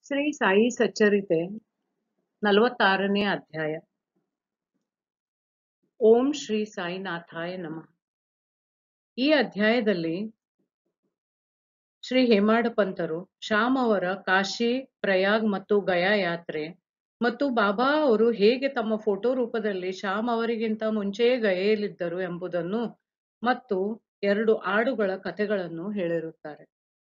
ಶ್ರೀ ಸಾಯಿ ಸಚ್ಚರಿತೆ 46ನೇ ಅಧ್ಯಾಯ. ಓಂ ಶ್ರೀ ಸಾಯಿನಾಥಾಯ ನಮಃ. ಈ ಅಧ್ಯಾಯದಲ್ಲಿ ಶ್ರೀ ಹೇಮಾಡ ಪಂತರು ಶ್ಯಾಮ್ ಅವರ ಕಾಶಿ, ಪ್ರಯಾಗ್ ಮತ್ತು ಗಯಾ ಯಾತ್ರೆ ಮತ್ತು ಬಾಬಾ ಅವರು ಹೇಗೆ ತಮ್ಮ ಫೋಟೋ ರೂಪದಲ್ಲಿ ಶ್ಯಾಮ್ ಅವರಿಗಿಂತ ಮುಂಚೆಯೇ ಗಯೆಯಲ್ಲಿದ್ದರು ಎಂಬುದನ್ನು ಮತ್ತು 2 ಆಡುಗಳ ಕಥೆಗಳನ್ನು ಹೇಳಿರುತ್ತಾರೆ.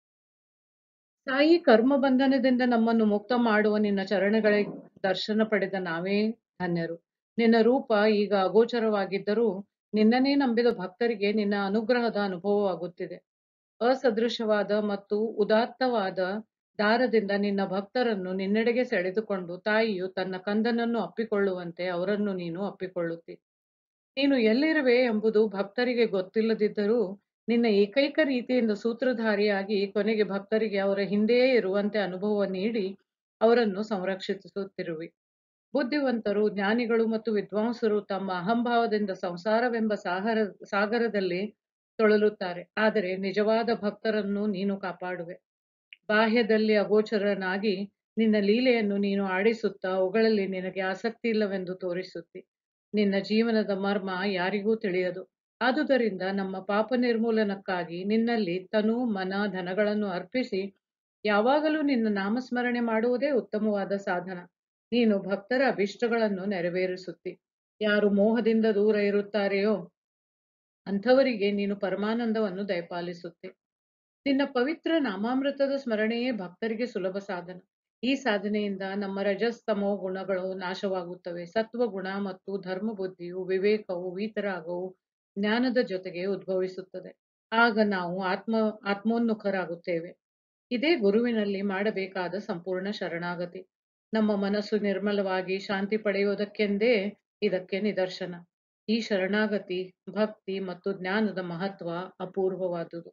ಸಾಯಿ ಕರ್ಮ ಬಂಧನದಿಂದ ನಮ್ಮನ್ನು ಮುಕ್ತ ಮಾಡುವ ನಿನ್ನ ಚರಣಗಳ ದರ್ಶನ ಪಡೆದ ನಾವೇ ಧನ್ಯರು. ನಿನ್ನ ರೂಪ ಈಗ ಅಗೋಚರವಾಗಿದ್ದರೂ ನಿನ್ನನ್ನೇ ನಂಬಿದ ಭಕ್ತರಿಗೆ ನಿನ್ನ ಅನುಗ್ರಹದ ಅನುಭವವಾಗುತ್ತಿದೆ. ಅಸದೃಶವಾದ ಮತ್ತು ಉದಾತ್ತವಾದ ದಾರದಿಂದ ನಿನ್ನ ಭಕ್ತರನ್ನು ನಿನ್ನೆಡೆಗೆ ಸೆಳೆದುಕೊಂಡು ತಾಯಿಯು ತನ್ನ ಕಂದನನ್ನು ಅಪ್ಪಿಕೊಳ್ಳುವಂತೆ ಅವರನ್ನು ನೀನು ಅಪ್ಪಿಕೊಳ್ಳುತ್ತಿ. ನೀನು ಎಲ್ಲಿರುವೆ ಎಂಬುದು ಭಕ್ತರಿಗೆ ಗೊತ್ತಿಲ್ಲದಿದ್ದರೂ ನಿನ್ನ ಏಕೈಕ ರೀತಿಯಿಂದ ಸೂತ್ರಧಾರಿಯಾಗಿ ಕೊನೆಗೆ ಭಕ್ತರಿಗೆ ಅವರ ಹಿಂದೆಯೇ ಇರುವಂತೆ ಅನುಭವ ನೀಡಿ ಅವರನ್ನು ಸಂರಕ್ಷಿಸುತ್ತಿರುವಿ. ಬುದ್ಧಿವಂತರು, ಜ್ಞಾನಿಗಳು ಮತ್ತು ವಿದ್ವಾಂಸರು ತಮ್ಮ ಅಹಂಭಾವದಿಂದ ಸಂಸಾರವೆಂಬ ಸಾಗರದಲ್ಲಿ ತೊಳಲುತ್ತಾರೆ. ಆದರೆ ನಿಜವಾದ ಭಕ್ತರನ್ನು ನೀನು ಕಾಪಾಡುವೆ. ಬಾಹ್ಯದಲ್ಲಿ ಅಗೋಚರನಾಗಿ ನಿನ್ನ ಲೀಲೆಯನ್ನು ನೀನು ಆಡಿಸುತ್ತಾ ಅವುಗಳಲ್ಲಿ ನಿನಗೆ ಆಸಕ್ತಿ ಇಲ್ಲವೆಂದು ತೋರಿಸುತ್ತಿ. ನಿನ್ನ ಜೀವನದ ಮರ್ಮ ಯಾರಿಗೂ ತಿಳಿಯದು. ಆದುದರಿಂದ ನಮ್ಮ ಪಾಪ ನಿರ್ಮೂಲನಕ್ಕಾಗಿ ನಿನ್ನಲ್ಲಿ ತನು, ಮನ, ಧನಗಳನ್ನು ಅರ್ಪಿಸಿ ಯಾವಾಗಲೂ ನಿನ್ನ ನಾಮಸ್ಮರಣೆ ಮಾಡುವುದೇ ಉತ್ತಮವಾದ ಸಾಧನ. ನೀನು ಭಕ್ತರ ಅಭಿಷ್ಟಗಳನ್ನು ನೆರವೇರಿಸುತ್ತಿ. ಯಾರು ಮೋಹದಿಂದ ದೂರ ಇರುತ್ತಾರೆಯೋ ಅಂಥವರಿಗೆ ನೀನು ಪರಮಾನಂದವನ್ನು ದಯಪಾಲಿಸುತ್ತೆ. ನಿನ್ನ ಪವಿತ್ರ ನಾಮಾಮೃತದ ಸ್ಮರಣೆಯೇ ಭಕ್ತರಿಗೆ ಸುಲಭ ಸಾಧನ. ಈ ಸಾಧನೆಯಿಂದ ನಮ್ಮ ರಜಸ್ತಮೋ ಗುಣಗಳು ನಾಶವಾಗುತ್ತವೆ. ಸತ್ವ ಗುಣ ಮತ್ತು ಧರ್ಮ ಬುದ್ಧಿಯು, ವಿವೇಕವು, ವೀತರಾಗವು ಜ್ಞಾನದ ಜೊತೆಗೆ ಉದ್ಭವಿಸುತ್ತದೆ. ಆಗ ನಾವು ಆತ್ಮೋನ್ಮುಖರಾಗುತ್ತೇವೆ. ಇದೇ ಗುರುವಿನಲ್ಲಿ ಮಾಡಬೇಕಾದ ಸಂಪೂರ್ಣ ಶರಣಾಗತಿ. ನಮ್ಮ ಮನಸ್ಸು ನಿರ್ಮಲವಾಗಿ ಶಾಂತಿ ಪಡೆಯುವುದಕ್ಕೆಂದೇ ಇದಕ್ಕೆ ನಿದರ್ಶನ. ಈ ಶರಣಾಗತಿ, ಭಕ್ತಿ ಮತ್ತು ಜ್ಞಾನದ ಮಹತ್ವ ಅಪೂರ್ವವಾದುದು.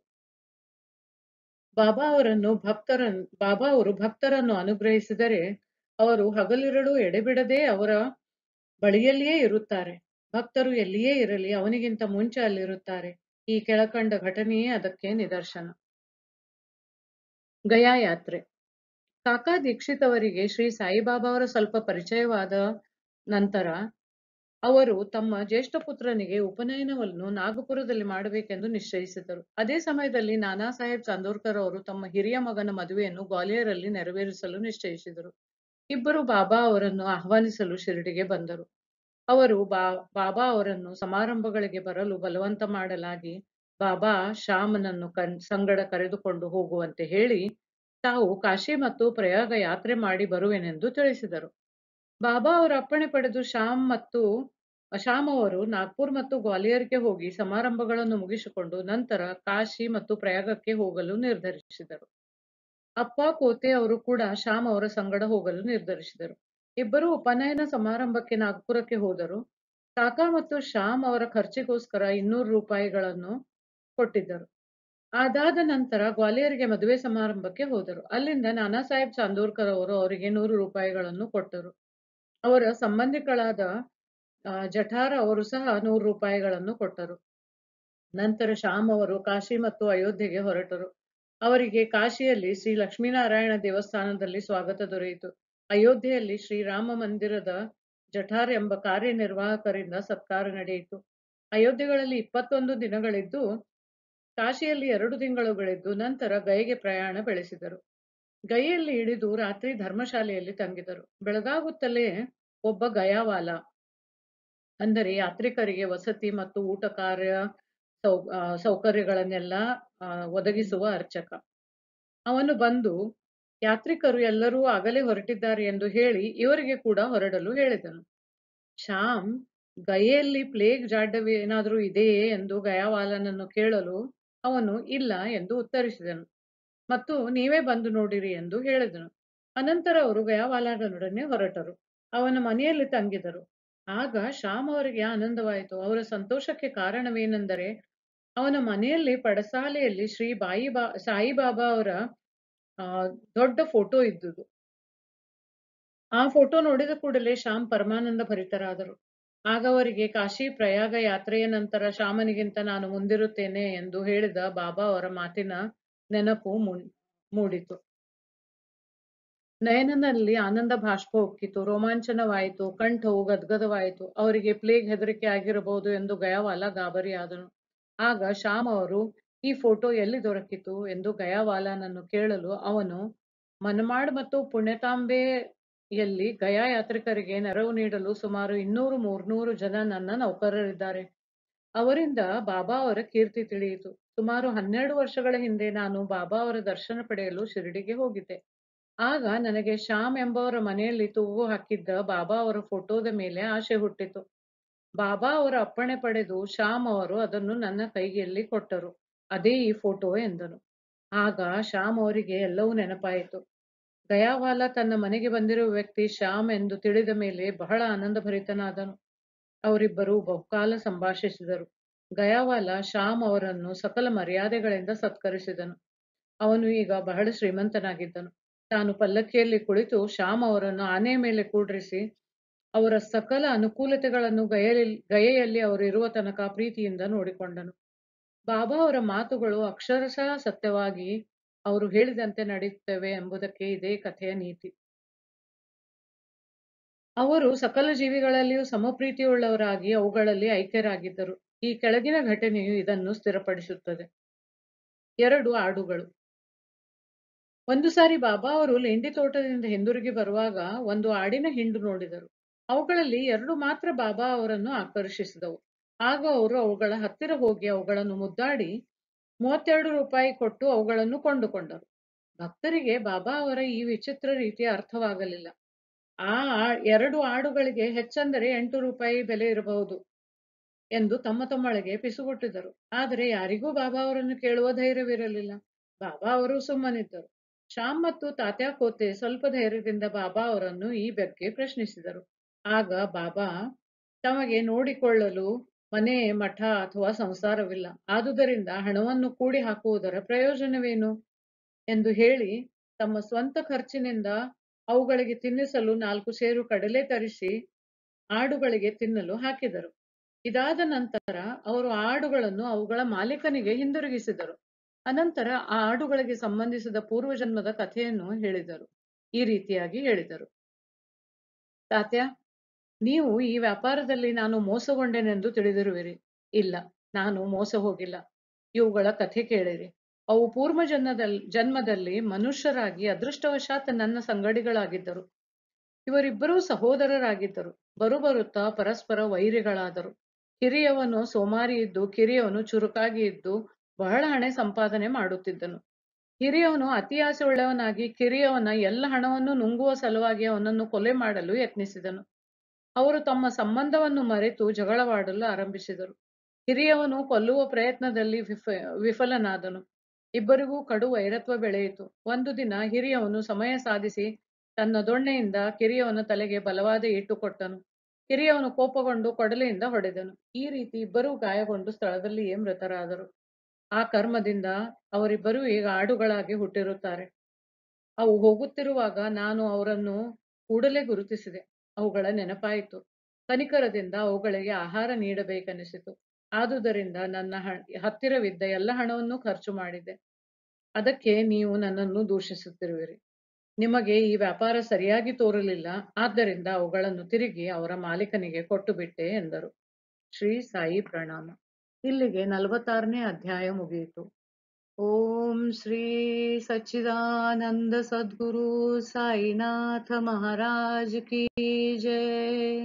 ಬಾಬಾ ಅವರು ಭಕ್ತರನ್ನು ಅನುಗ್ರಹಿಸಿದರೆ ಅವರು ಹಗಲಿರಳು ಎಡೆಬಿಡದೆ ಅವರ ಬಳಿಯಲ್ಲಿಯೇ ಇರುತ್ತಾರೆ. ಭಕ್ತರು ಎಲ್ಲಿಯೇ ಇರಲಿ ಅವನಿಗಿಂತ ಮುಂಚೆ ಅಲ್ಲಿರುತ್ತಾರೆ. ಈ ಕೆಳಕಂಡ ಘಟನೆಯೇ ಅದಕ್ಕೆ ನಿದರ್ಶನ. ಗಯಾ ಯಾತ್ರೆ. ಕಾಕಾ ದೀಕ್ಷಿತ್ ಅವರಿಗೆ ಶ್ರೀ ಸಾಯಿಬಾಬಾ ಅವರ ಸ್ವಲ್ಪ ಪರಿಚಯವಾದ ನಂತರ ಅವರು ತಮ್ಮ ಜ್ಯೇಷ್ಠ ಪುತ್ರನಿಗೆ ಉಪನಯನವನ್ನು ನಾಗಪುರದಲ್ಲಿ ಮಾಡಬೇಕೆಂದು ನಿಶ್ಚಯಿಸಿದರು. ಅದೇ ಸಮಯದಲ್ಲಿ ನಾನಾ ಸಾಹೇಬ್ ಚಾಂದೋರ್ಕರ್ ಅವರು ತಮ್ಮ ಹಿರಿಯ ಮಗನ ಮದುವೆಯನ್ನು ಗ್ವಾಲಿಯರಲ್ಲಿ ನೆರವೇರಿಸಲು ನಿಶ್ಚಯಿಸಿದರು. ಇಬ್ಬರು ಬಾಬಾ ಅವರನ್ನು ಆಹ್ವಾನಿಸಲು ಶಿರಡಿಗೆ ಬಂದರು. ಅವರು ಬಾಬಾ ಅವರನ್ನು ಸಮಾರಂಭಗಳಿಗೆ ಬರಲು ಬಲವಂತ ಮಾಡಲಾಗಿ ಬಾಬಾ ಶ್ಯಾಮನನ್ನು ಸಂಗಡ ಕರೆದುಕೊಂಡು ಹೋಗುವಂತೆ ಹೇಳಿ ತಾವು ಕಾಶಿ ಮತ್ತು ಪ್ರಯಾಗ ಯಾತ್ರೆ ಮಾಡಿ ಬರುವೆನೆಂದು ತಿಳಿಸಿದರು. ಬಾಬಾ ಅವರ ಅಪ್ಪಣೆ ಪಡೆದು ಶ್ಯಾಮ್ ಅವರು ನಾಗ್ಪುರ್ ಮತ್ತು ಗ್ವಾಲಿಯರ್ಗೆ ಹೋಗಿ ಸಮಾರಂಭಗಳನ್ನು ಮುಗಿಸಿಕೊಂಡು ನಂತರ ಕಾಶಿ ಮತ್ತು ಪ್ರಯಾಗಕ್ಕೆ ಹೋಗಲು ನಿರ್ಧರಿಸಿದರು. ಅಪ್ಪ ಕೋತೆ ಅವರು ಕೂಡ ಶ್ಯಾಮ್ ಅವರ ಸಂಗಡ ಹೋಗಲು ನಿರ್ಧರಿಸಿದರು. ಇಬ್ಬರು ಉಪನಯನ ಸಮಾರಂಭಕ್ಕೆ ನಾಗ್ಪುರಕ್ಕೆ ಹೋದರು. ಕಾಕಾ ಮತ್ತು ಶ್ಯಾಮ್ ಅವರ ಖರ್ಚಿಗೋಸ್ಕರ 200 ರೂಪಾಯಿಗಳನ್ನು ಕೊಟ್ಟಿದ್ದರು. ಅದಾದ ನಂತರ ಗ್ವಾಲಿಯರ್ಗೆ ಮದುವೆ ಸಮಾರಂಭಕ್ಕೆ ಹೋದರು. ಅಲ್ಲಿಂದ ನಾನಾ ಸಾಹೇಬ್ ಚಾಂದೋರ್ಕರ್ ಅವರು ಅವರಿಗೆ 100 ರೂಪಾಯಿಗಳನ್ನು ಕೊಟ್ಟರು. ಅವರ ಸಂಬಂಧಿಗಳಾದ ಜಠಾರ್ ಅವರು ಸಹ 100 ರೂಪಾಯಿಗಳನ್ನು ಕೊಟ್ಟರು. ನಂತರ ಶ್ಯಾಮ್ ಅವರು ಕಾಶಿ ಮತ್ತು ಅಯೋಧ್ಯೆಗೆ ಹೊರಟರು. ಅವರಿಗೆ ಕಾಶಿಯಲ್ಲಿ ಶ್ರೀ ಲಕ್ಷ್ಮೀನಾರಾಯಣ ದೇವಸ್ಥಾನದಲ್ಲಿ ಸ್ವಾಗತ ದೊರೆಯಿತು. ಅಯೋಧ್ಯೆಯಲ್ಲಿ ಶ್ರೀರಾಮ ಮಂದಿರದ ಜಠಾರ್ ಎಂಬ ಕಾರ್ಯನಿರ್ವಾಹಕರಿಂದ ಸತ್ಕಾರ ನಡೆಯಿತು. ಅಯೋಧ್ಯೆಗಳಲ್ಲಿ 21 ದಿನಗಳಿದ್ದು ಕಾಶಿಯಲ್ಲಿ 2 ತಿಂಗಳುಗಳಿದ್ದು ನಂತರ ಗಯೆಗೆ ಪ್ರಯಾಣ ಬೆಳೆಸಿದರು. ಗಯೆಯಲ್ಲಿ ಇಳಿದು ರಾತ್ರಿ ಧರ್ಮಶಾಲೆಯಲ್ಲಿ ತಂಗಿದರು. ಬೆಳಗಾಗುತ್ತಲೇ ಒಬ್ಬ ಗಯಾವಾಲ, ಅಂದರೆ ಯಾತ್ರಿಕರಿಗೆ ವಸತಿ ಮತ್ತು ಊಟ ಸೌಕರ್ಯಗಳನ್ನೆಲ್ಲ ಒದಗಿಸುವ ಅರ್ಚಕ, ಅವನು ಬಂದು ಯಾತ್ರಿಕರು ಎಲ್ಲರೂ ಆಗಲೇ ಹೊರಟಿದ್ದಾರೆ ಎಂದು ಹೇಳಿ ಇವರಿಗೆ ಕೂಡ ಹೊರಡಲು ಹೇಳಿದನು. ಶ್ಯಾಮ್ ಗಯೆಯಲ್ಲಿ ಪ್ಲೇಗ್ ಜಾಡ್ಯವೇನಾದರೂ ಇದೆಯೇ ಎಂದು ಗಯಾವಾಲನನ್ನು ಕೇಳಲು ಅವನು ಇಲ್ಲ ಎಂದು ಉತ್ತರಿಸಿದನು ಮತ್ತು ನೀವೇ ಬಂದು ನೋಡಿರಿ ಎಂದು ಹೇಳಿದನು. ಅನಂತರ ಅವರು ಗಯಾವಾಲನೊಡನೆ ಹೊರಟರು. ಅವನ ಮನೆಯಲ್ಲಿ ತಂಗಿದರು. ಆಗ ಶ್ಯಾಮ್ ಅವರಿಗೆ ಆನಂದವಾಯಿತು. ಅವರ ಸಂತೋಷಕ್ಕೆ ಕಾರಣವೇನೆಂದರೆ ಅವನ ಮನೆಯಲ್ಲಿ ಪಡಸಾಲೆಯಲ್ಲಿ ಸಾಯಿಬಾಬಾ ಅವರ ದೊಡ್ಡ ಫೋಟೋ ಇದ್ದುದು. ಆ ಫೋಟೋ ನೋಡಿದ ಕೂಡಲೇ ಶ್ಯಾಮ್ ಪರಮಾನಂದ ಭರಿತರಾದರು. ಆಗ ಅವರಿಗೆ ಕಾಶಿ ಪ್ರಯಾಗ ಯಾತ್ರೆಯ ನಂತರ ಶ್ಯಾಮನಿಗಿಂತ ನಾನು ಮುಂದಿರುತ್ತೇನೆ ಎಂದು ಹೇಳಿದ ಬಾಬಾ ಅವರ ಮಾತಿನ ನೆನಪು ಮೂಡಿತು. ನಯನನಲ್ಲಿ ಆನಂದ ಬಾಷ್ಪ ಉಕ್ಕಿತು, ರೋಮಾಂಚನವಾಯಿತು, ಕಂಠವು ಗದ್ಗದವಾಯಿತು. ಅವರಿಗೆ ಪ್ಲೇಗ್ ಹೆದರಿಕೆ ಆಗಿರಬಹುದು ಎಂದು ಗಯಾವಾಲ ಗಾಬರಿಯಾದನು. ಆಗ ಶ್ಯಾಮ್ ಅವರು, ಈ ಫೋಟೋ ಎಲ್ಲಿ ದೊರಕಿತು ಎಂದು ಗಯಾವಾಲನನ್ನು ಕೇಳಲು ಅವನು, ಮನಮಾಡ್ ಮತ್ತು ಪುಣ್ಯತಾಂಬೆಯಲ್ಲಿ ಗಯಾ ಯಾತ್ರಿಕರಿಗೆ ನೆರವು ನೀಡಲು ಸುಮಾರು 200-300 ಜನ ನನ್ನ ನೌಕರರಿದ್ದಾರೆ. ಅವರಿಂದ ಬಾಬಾ ಅವರ ಕೀರ್ತಿ ತಿಳಿಯಿತು. ಸುಮಾರು 12 ವರ್ಷಗಳ ಹಿಂದೆ ನಾನು ಬಾಬಾ ಅವರ ದರ್ಶನ ಪಡೆಯಲು ಶಿರಡಿಗೆ ಹೋಗಿದ್ದೆ. ಆಗ ನನಗೆ ಶ್ಯಾಮ್ ಎಂಬವರ ಮನೆಯಲ್ಲಿ ತೂಗು ಹಾಕಿದ್ದ ಬಾಬಾ ಅವರ ಫೋಟೋದ ಮೇಲೆ ಆಸೆ ಹುಟ್ಟಿತು. ಬಾಬಾ ಅವರ ಅಪ್ಪಣೆ ಪಡೆದು ಶ್ಯಾಮ್ ಅವರು ಅದನ್ನು ನನ್ನ ಕೈಯಲ್ಲಿ ಕೊಟ್ಟರು. ಅದೇ ಈ ಫೋಟೋ ಎಂದನು. ಆಗ ಶ್ಯಾಮ್ ಅವರಿಗೆ ಎಲ್ಲವೂ ನೆನಪಾಯಿತು. ಗಯಾವಾಲ ತನ್ನ ಮನೆಗೆ ಬಂದಿರುವ ವ್ಯಕ್ತಿ ಶ್ಯಾಮ್ ಎಂದು ತಿಳಿದ ಮೇಲೆ ಬಹಳ ಆನಂದಭರಿತನಾದನು. ಅವರಿಬ್ಬರು ಬಹುಕಾಲ ಸಂಭಾಷಿಸಿದರು. ಗಯಾವಾಲ ಶ್ಯಾಮ್ ಅವರನ್ನು ಸಕಲ ಮರ್ಯಾದೆಗಳಿಂದ ಸತ್ಕರಿಸಿದನು. ಅವನು ಈಗ ಬಹಳ ಶ್ರೀಮಂತನಾಗಿದ್ದನು. ತಾನು ಪಲ್ಲಕ್ಕಿಯಲ್ಲಿ ಕುಳಿತು ಶ್ಯಾಮ್ ಅವರನ್ನು ಆನೆಯ ಮೇಲೆ ಕೂಡ್ರಿಸಿ ಅವರ ಸಕಲ ಅನುಕೂಲತೆಗಳನ್ನು ಗಯೆಯಲ್ಲಿ ಅವರು ಇರುವ ತನಕ ಪ್ರೀತಿಯಿಂದ ನೋಡಿಕೊಂಡನು. ಬಾಬಾ ಅವರ ಮಾತುಗಳು ಅಕ್ಷರಶಃ ಸತ್ಯವಾಗಿ ಅವರು ಹೇಳಿದಂತೆ ನಡೆಯುತ್ತವೆ ಎಂಬುದಕ್ಕೆ ಇದೇ ಕಥೆಯ ನೀತಿ. ಅವರು ಸಕಲ ಜೀವಿಗಳಲ್ಲಿಯೂ ಸಮಪ್ರೀತಿಯುಳ್ಳವರಾಗಿ ಅವುಗಳಲ್ಲಿ ಐಕ್ಯರಾಗಿದ್ದರು. ಈ ಕೆಳಗಿನ ಘಟನೆಯು ಇದನ್ನು ಸ್ಥಿರಪಡಿಸುತ್ತದೆ. 2 ಆಡುಗಳು. ಒಂದು ಸಾರಿ ಬಾಬಾ ಅವರು ಲೆಂಡಿ ತೋಟದಿಂದ ಹಿಂದಿರುಗಿ ಬರುವಾಗ ಒಂದು ಆಡಿನ ಹಿಂಡು ನೋಡಿದರು. ಅವುಗಳಲ್ಲಿ 2 ಮಾತ್ರ ಬಾಬಾ ಅವರನ್ನು ಆಕರ್ಷಿಸಿದವು. ಆಗ ಅವರು ಅವುಗಳ ಹತ್ತಿರ ಹೋಗಿ ಅವುಗಳನ್ನು ಮುದ್ದಾಡಿ 32 ರೂಪಾಯಿ ಕೊಟ್ಟು ಅವುಗಳನ್ನು ಕೊಂಡುಕೊಂಡರು. ಭಕ್ತರಿಗೆ ಬಾಬಾ ಅವರ ಈ ವಿಚಿತ್ರ ರೀತಿಯ ಅರ್ಥವಾಗಲಿಲ್ಲ. ಆ 2 ಆಡುಗಳಿಗೆ ಹೆಚ್ಚಂದರೆ 8 ರೂಪಾಯಿ ಬೆಲೆ ಇರಬಹುದು ಎಂದು ತಮ್ಮೊಳಗೆ ಪಿಸುಗುಟ್ಟಿದರು. ಆದರೆ ಯಾರಿಗೂ ಬಾಬಾ ಅವರನ್ನು ಕೇಳುವ ಧೈರ್ಯವಿರಲಿಲ್ಲ. ಬಾಬಾ ಅವರು ಸುಮ್ಮನಿದ್ದರು. ಶ್ಯಾಮ್ ಮತ್ತು ತಾತ್ಯಾ ಕೋತೆ ಸ್ವಲ್ಪ ಧೈರ್ಯದಿಂದ ಬಾಬಾ ಅವರನ್ನು ಈ ಬಗ್ಗೆ ಪ್ರಶ್ನಿಸಿದರು. ಆಗ ಬಾಬಾ, ತಮಗೆ ನೋಡಿಕೊಳ್ಳಲು ಮನೆ, ಮಠ ಅಥವಾ ಸಂಸಾರವಿಲ್ಲ. ಆದುದರಿಂದ ಹಣವನ್ನು ಕೂಡಿ ಹಾಕುವುದರ ಪ್ರಯೋಜನವೇನು ಎಂದು ಹೇಳಿ ತಮ್ಮ ಸ್ವಂತ ಖರ್ಚಿನಿಂದ ಅವುಗಳಿಗೆ ತಿನ್ನಿಸಲು 4 ಸೇರು ಕಡಲೆ ತರಿಸಿ ಆಡುಗಳಿಗೆ ತಿನ್ನಲು ಹಾಕಿದರು. ಇದಾದ ನಂತರ ಅವರು ಆಡುಗಳನ್ನು ಅವುಗಳ ಮಾಲೀಕನಿಗೆ ಹಿಂದಿರುಗಿಸಿದರು. ಅನಂತರ ಆ ಆಡುಗಳಿಗೆ ಸಂಬಂಧಿಸಿದ ಪೂರ್ವಜನ್ಮದ ಕಥೆಯನ್ನು ಹೇಳಿದರು. ಈ ರೀತಿಯಾಗಿ ಹೇಳಿದರು. ತಾತ್ಯ, ನೀವು ಈ ವ್ಯಾಪಾರದಲ್ಲಿ ನಾನು ಮೋಸಗೊಂಡೆನೆಂದು ತಿಳಿದಿರುವಿರಿ. ಇಲ್ಲ, ನಾನು ಮೋಸ ಹೋಗಿಲ್ಲ. ಇವುಗಳ ಕಥೆ ಕೇಳಿರಿ. ಅವು ಜನ್ಮದಲ್ಲಿ ಮನುಷ್ಯರಾಗಿ ಅದೃಷ್ಟವಶಾತ್ ನನ್ನ ಸಂಗಡಿಗಳಾಗಿದ್ದರು. ಇವರಿಬ್ಬರೂ ಸಹೋದರರಾಗಿದ್ದರು. ಬರುತ್ತಾ ಪರಸ್ಪರ ವೈರಿಗಳಾದರು. ಹಿರಿಯವನು ಸೋಮಾರಿ ಇದ್ದು ಕಿರಿಯವನು ಚುರುಕಾಗಿ ಇದ್ದು ಬಹಳ ಹಣ ಸಂಪಾದನೆ ಮಾಡುತ್ತಿದ್ದನು. ಹಿರಿಯವನು ಅತಿ ಆಸೆ ಉಳ್ಳವನಾಗಿ ಕಿರಿಯವನ ಎಲ್ಲ ಹಣವನ್ನು ನುಂಗುವ ಸಲುವಾಗಿ ಅವನನ್ನು ಕೊಲೆ ಮಾಡಲು ಯತ್ನಿಸಿದನು. ಅವರು ತಮ್ಮ ಸಂಬಂಧವನ್ನು ಮರೆತು ಜಗಳವಾಡಲು ಆರಂಭಿಸಿದರು. ಹಿರಿಯವನು ಕೊಲ್ಲುವ ಪ್ರಯತ್ನದಲ್ಲಿ ವಿಫಲನಾದನು. ಇಬ್ಬರಿಗೂ ಕಡು ವೈರತ್ವ ಬೆಳೆಯಿತು. ಒಂದು ದಿನ ಹಿರಿಯವನು ಸಮಯ ಸಾಧಿಸಿ ತನ್ನ ದೊಣ್ಣೆಯಿಂದ ಕಿರಿಯವನ ತಲೆಗೆ ಬಲವಾದ ಏಟು ಕೊಟ್ಟನು. ಕಿರಿಯವನು ಕೋಪಗೊಂಡು ಕೊಡಲಿಯಿಂದ ಹೊಡೆದನು. ಈ ರೀತಿ ಇಬ್ಬರೂ ಗಾಯಗೊಂಡು ಸ್ಥಳದಲ್ಲಿಯೇ ಮೃತರಾದರು. ಆ ಕರ್ಮದಿಂದ ಅವರಿಬ್ಬರೂ ಈಗ ಆಡುಗಳಾಗಿ ಹುಟ್ಟಿರುತ್ತಾರೆ. ಅವು ಹೋಗುತ್ತಿರುವಾಗ ನಾನು ಅವರನ್ನು ಕೂಡಲೇ ಗುರುತಿಸಿದೆ. ಅವುಗಳ ನೆನಪಾಯಿತು. ಕನಿಕರದಿಂದ ಅವುಗಳಿಗೆ ಆಹಾರ ನೀಡಬೇಕೆನಿಸಿತು. ಆದುದರಿಂದ ನನ್ನ ಹತ್ತಿರವಿದ್ದ ಎಲ್ಲ ಹಣವನ್ನು ಖರ್ಚು ಮಾಡಿದೆ. ಅದಕ್ಕೆ ನೀವು ನನ್ನನ್ನು ದೂಷಿಸುತ್ತಿರುವಿರಿ. ನಿಮಗೆ ಈ ವ್ಯಾಪಾರ ಸರಿಯಾಗಿ ತೋರಲಿಲ್ಲ. ಆದ್ದರಿಂದ ಅವುಗಳನ್ನು ತಿರುಗಿ ಅವರ ಮಾಲೀಕನಿಗೆ ಕೊಟ್ಟು ಬಿಟ್ಟೆ ಎಂದರು. ಶ್ರೀ ಸಾಯಿ ಪ್ರಣಾಮ. ಇಲ್ಲಿಗೆ 46ನೇ ಅಧ್ಯಾಯ ಮುಗಿಯಿತು. ಓಂ ಶ್ರೀ ಸಚ್ಚಿದಾನಂದ ಸದ್ಗುರು ಸಾಯಿನಾಥ ಮಹಾರಾಜ್ ಕಿ ಜಯ.